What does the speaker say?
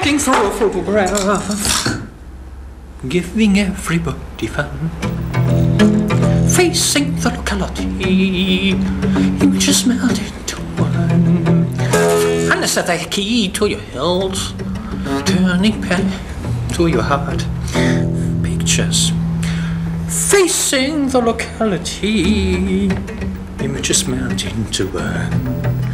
looking through a photograph, giving everybody fun. Facing the locality, images melt into one. And set the key to your hilt, turning pen to your heart. Pictures facing the locality, images melt into one.